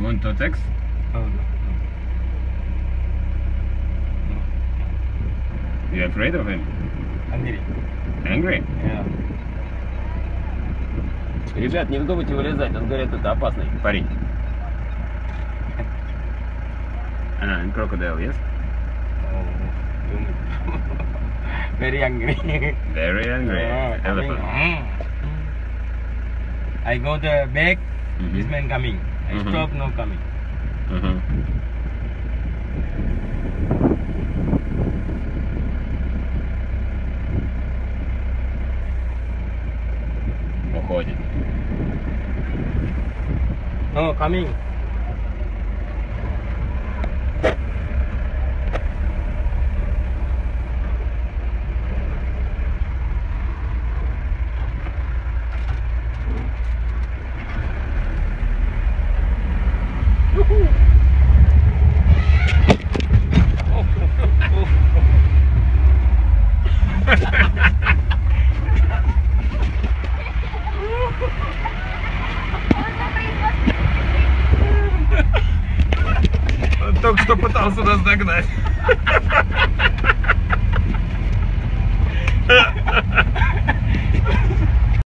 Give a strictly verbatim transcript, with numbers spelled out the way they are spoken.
want to text? Oh, no. You afraid of him? Angry. Angry? Yeah. Ребят, не вздумайте вылезать, он говорит, это опасный парень. Ah, and crocodile, yes? Oh, very angry. Very angry. Oh, Elephant. coming. I go the back, Mhm. this man coming. I Mhm. stop, no coming. Uh-huh. Уходит. No, coming. Он только что пытался нас догнать.